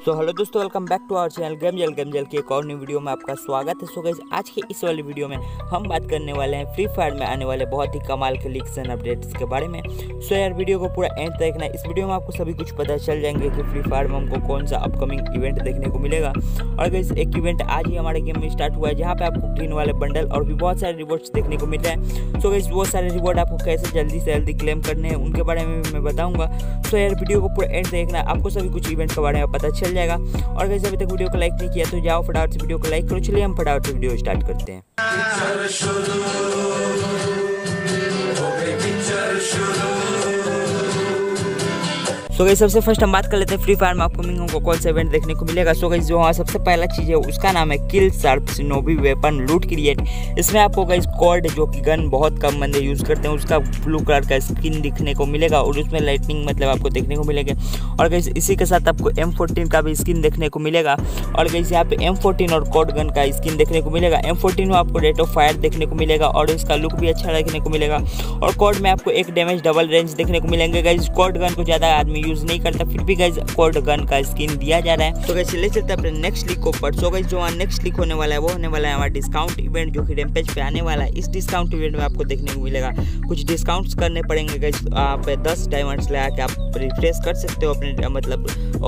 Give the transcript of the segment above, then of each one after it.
सो hello दोस्तों, welcome back to our channel game jail की एक और नई वीडियो में आपका स्वागत है। सो गाइस, आज के इस वाली वीडियो में हम बात करने वाले हैं फ्री फायर में आने वाले बहुत ही कमाल के लीक्स एंड अपडेट्स के बारे में। सो यार, वीडियो को पूरा एंड तक देखना। इस वीडियो में आपको सभी कुछ पता चल जाएंगे कि फ्री फायर में हमको कौन सा अपकमिंग इवेंट देखने को मिलेगा। और गाइस, एक इवेंट आज ही हमारे गेम में स्टार्ट हुआ है जहाँ पे आपको ग्रीन वाले बंडल और भी बहुत सारे रिवॉर्ड्स देखने को मिल रहे हैं। सो गाइस, वो सारे रिवॉर्ड आपको कैसे जल्दी से जल्दी क्लेम करने हैं उनके बारे में मैं बताऊंगा। सो यार, वीडियो को पूरा एंड देखना, आपको सभी कुछ इवेंट के बारे में पता चल जाएगा। और गाइस, अभी तक वीडियो को लाइक नहीं किया तो जाओ फटाफट से वीडियो को लाइक करो। चलिए हम फटाफट से वीडियो स्टार्ट करते हैं। सो गाइस, सबसे फर्स्ट हम बात कर लेते हैं फ्री फायर में अपकमिंग हमको कौन सा इवेंट देखने को मिलेगा। सो गाइस, जो सबसे पहला चीज़ है उसका नाम है kill sharp Shinobi weapon loot crate. इसमें आपको गाइस कॉर्ड, जो कि गन बहुत कम बंदे यूज़ करते हैं, उसका ब्लू कलर का स्किन दिखने को मिलेगा और उसमें लाइटनिंग मतलब आपको देखने को मिलेगा। और गाइस, इसी के साथ आपको M14 का भी स्किन देखने को मिलेगा। और गाइस, यहाँ पे M14 और कॉर्ड गन का स्किन देखने को मिलेगा। M14 में आपको रेट ऑफ फायर देखने को मिलेगा और इसका लुक भी अच्छा देखने को मिलेगा। और कॉर्ड में आपको एक डैमेज डबल रेंज देखने को मिलेंगे। गाइस, कॉर्ड गन को ज़्यादा आदमी यूज नहीं करता, फिर भी गाइस कॉर्ड गन का स्किन दिया जा रहा है। तो गाइस, चले चलते हैं अपने नेक्स्ट लीक पर। सो गाइस, जो नेक्स्ट लीक होने वाला है वो होने वाला है हमारा डिस्काउंट इवेंट, जो कि रैम्पेज पे आने वाला है। इस डिस्काउंट इवेंट में आपको देखने को मिलेगा कुछ डिस्काउंट्स करने पड़ेंगे। गाइस, आप 10 डायमंड्स लगा के आप रिफ्रेश कर सकते हो अपने मतलब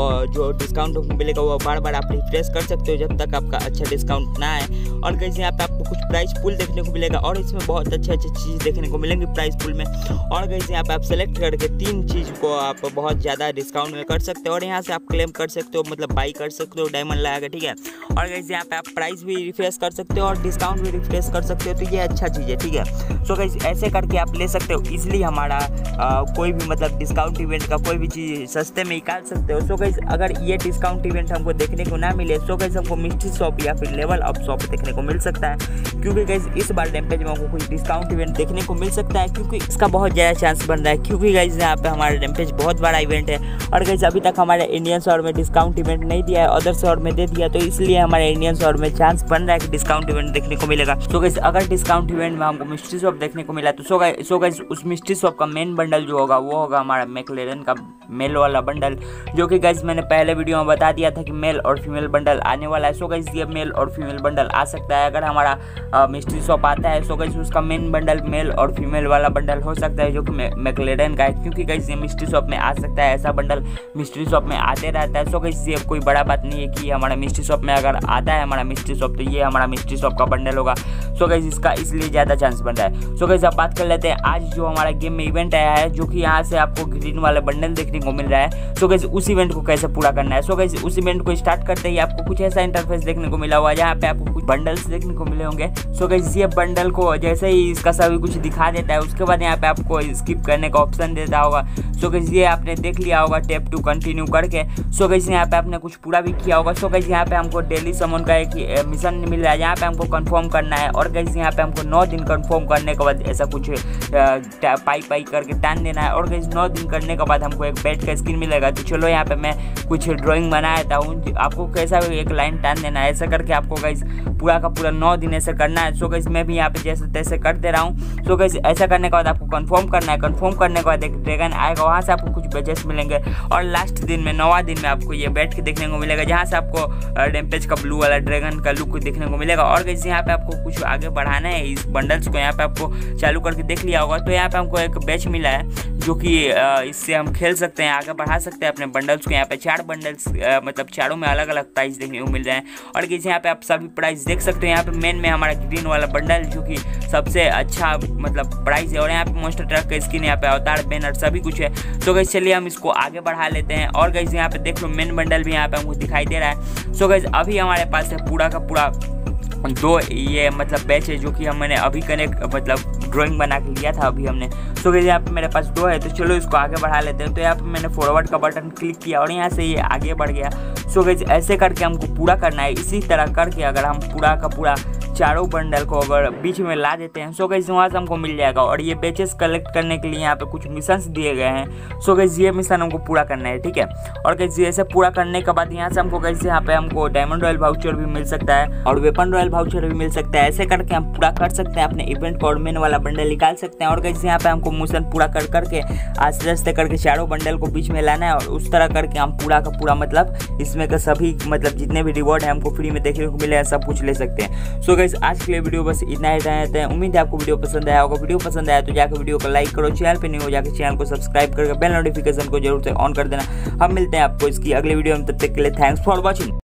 जो डिस्काउंट मिलेगा वो बार बार आप रिफ्रेश कर सकते हो जब तक आपका अच्छा डिस्काउंट ना आए। और गाइस, यहाँ पे आपको कुछ प्राइस पूल देखने को मिलेगा और इसमें बहुत अच्छे चीज़ देखने को मिलेंगे प्राइस पूल में। और गाइस, यहाँ पे आप सेलेक्ट करके 3 चीज़ को आप बहुत ज़्यादा डिस्काउंट में कर सकते हो और यहाँ से आप क्लेम कर सकते हो, मतलब बाई कर सकते हो डायमंड लगा के, ठीक है। और गाइस, यहाँ पे आप प्राइस भी रिफ्रेश कर सकते हो और डिस्काउंट भी रिफ्रेश कर सकते हो, तो ये अच्छा चीज़ है, ठीक है। सो गाइस, ऐसे करके आप ले सकते हो इजीली हमारा कोई भी मतलब डिस्काउंट इवेंट का कोई भी चीज़ सस्ते में निकाल सकते हो। सो गाइस, अगर ये डिस्काउंट इवेंट हमको देखने को ना मिले, सो गाइस हमको मिस्ट्री शॉप या फिर लेवल अप शॉप देखने को मिल सकता है, क्योंकि गाइस इस बार रैम्पेज में हमको कुछ डिस्काउंट इवेंट देखने को मिल सकता है, क्योंकि इसका बहुत ज़्यादा चांस बन रहा है, क्योंकि गाइस यहाँ पे हमारा रैम्पेज बहुत बड़ा इवेंट है। और गाइस, अभी तक हमारे इंडियन शहर में डिस्काउंट इवेंट नहीं दिया है, अदर शहर में दे दिया, तो इसलिए हमारे इंडियन शहर में चांस बन रहा है कि डिस्काउंट इवेंट देखने को मिलेगा। सो गाइस, अगर डिस्काउंट इवेंट में हमको मिस्ट्री शॉप देखने को मिला तो सो गाइस उस मिस्ट्री शॉप का मेन बंडल जो होगा वो होगा हमारा मैकलेरन का मेल वाला बंडल, जो कि गाइस मैंने पहले वीडियो में बता दिया था कि मेल और फीमेल बंडल आने वाला है। सो गाइस, ये मेल और फीमेल बंडल आ सकता है अगर हमारा मिस्ट्री शॉप आता है। सो गाइस, उसका मेन बंडल मेल और फीमेल वाला बंडल हो सकता है जो कि मैकलेरन का है, क्योंकि गाइस ये मिस्ट्री शॉप में आ सकता है, ऐसा बंडल मिस्ट्री शॉप में आते रहता है। सो गाइस, ये कोई बड़ा बात नहीं है कि हमारा मिस्ट्री शॉप में अगर आता है हमारा मिस्ट्री शॉप तो ये हमारा मिस्ट्री शॉप का बंडल होगा। सो गाइस, इसका इसलिए ज़्यादा चांस बन रहा है। सो गाइस, अब बात कर लेते हैं आज जो हमारा गेम में इवेंट आया है, जो कि यहाँ से आपको ग्रीन वाले बंडल देखने को मिल रहा है। सो गाइस, उस इवेंट को कैसे पूरा करना है। सो गाइस, उस इवेंट को स्टार्ट करते ही आपको कुछ ऐसा इंटरफेस देखने को मिला हुआ है जहाँ पे आपको कुछ बंडल्स देखने को मिले होंगे। सो गाइस, ये बंडल को जैसे ही इसका सभी कुछ दिखा देता है, उसके बाद यहाँ पे आपको स्किप करने का ऑप्शन देता होगा। सो गाइस, ये आपने देख लिया होगा टैप टू कंटिन्यू करके। सो गाइस, यहाँ पे आपने कुछ पूरा भी किया होगा। सो गाइस, यहाँ पे हमको डेली समन का एक मिशन मिल रहा है जहाँ पे हमको कंफर्म करना है। और गाइस, यहाँ पे हमको 9 दिन कंफर्म करने के बाद ऐसा कुछ पाई करके टान देना है। और गाइस, 9 दिन करने के बाद हमको एक बैट का स्किन मिलेगा। तो चलो, यहाँ पे मैं कुछ ड्राइंग बनाया था, आपको कैसा भी एक लाइन टान देना है, ऐसा करके आपको गाइस पूरा का पूरा 9 दिन ऐसे करना है। सो गाइस, मैं भी यहाँ पे जैसे तैसे कर दे रहा हूँ। सो गाइस, ऐसा करने के बाद आपको कंफर्म करना है। कंफर्म करने के बाद एक ड्रैगन आएगा, वहाँ से आपको कुछ बजेस मिलेंगे और लास्ट दिन में 9वां दिन में आपको ये बैठ के देखने को मिलेगा, जहाँ से आपको रैम्पेज का ब्लू वाला ड्रैगन का लुक देखने को मिलेगा। और गाइस, यहाँ पे आपको कुछ आगे बढ़ाना है इस बंडल्स को, यहाँ पे आपको चालू करके देख लिया होगा। तो यहाँ पे हमको एक बैच मिला है जो कि इससे हम खेल सकते हैं, आगे बढ़ा सकते हैं अपने बंडल्स को। यहाँ पे 4 बंडल्स मतलब चारों में अलग अलग प्राइस देखने को मिल रहे हैं। और गाइस, यहाँ पे आप सभी प्राइस देख सकते हो। यहाँ पे मेन में हमारा ग्रीन वाला बंडल जो कि सबसे अच्छा मतलब प्राइस है, और यहाँ पे मॉन्स्टर ट्रक का स्किन, यहाँ पे अवतार बैनर सभी कुछ है। तो गाइस, चलिए हम इसको आगे बढ़ा लेते हैं। और गाइस, यहाँ पे देख लो मेन बंडल भी यहाँ पे हमको दिखाई दे रहा है। सो गाइस, अभी हमारे पास है पूरा का पूरा 2 ये मतलब बैच है जो कि मैंने अभी कनेक्ट मतलब ड्राइंग बना के लिया था अभी हमने। सो गाइस, यहाँ पे मेरे पास 2 है, तो चलो इसको आगे बढ़ा लेते हैं। तो यहाँ पे मैंने फॉरवर्ड का बटन क्लिक किया और यहाँ से ये आगे बढ़ गया। सो गाइस, ऐसे करके हमको पूरा करना है। इसी तरह करके अगर हम पूरा का पूरा चारों बंडल को अगर बीच में ला देते हैं सो गाइस वहाँ से हमको मिल जाएगा। और ये बेचेस कलेक्ट करने के लिए यहाँ पे कुछ मिशंस दिए गए हैं। सो गाइस ये मिशन हमको पूरा करना है, ठीक है। और गाइस ऐसे पूरा करने के बाद यहाँ से हमको गाइस यहाँ पे हमको डायमंड रॉयल वाउचर भी मिल सकता है और वेपन रॉयल वाउचर भी मिल सकता है। ऐसे करके हम पूरा कर सकते हैं, अपने इवेंट को मेन वाला बंडल निकाल सकते हैं। और गाइस यहाँ पे हमको मिशन पूरा कर करके आस्ते आस्ते करके चारों बंडल को बीच में लाना है और उस तरह करके हम पूरा का पूरा मतलब इसमें का सभी मतलब जितने भी रिवॉर्ड है हमको फ्री में देखने को मिले हैं सब कुछ ले सकते हैं। सो गाइस आज के लिए वीडियो बस इतना ही रहते हैं। उम्मीद है आपको वीडियो पसंद आया होगा। वीडियो पसंद आया तो जाकर वीडियो को लाइक करो, चैनल पे नहीं हो जाकर चैनल को सब्सक्राइब करके बेल नोटिफिकेशन को जरूर से ऑन कर देना। हम मिलते हैं आपको इसकी अगले वीडियो में, तब तक के लिए थैंक्स फॉर वॉचिंग।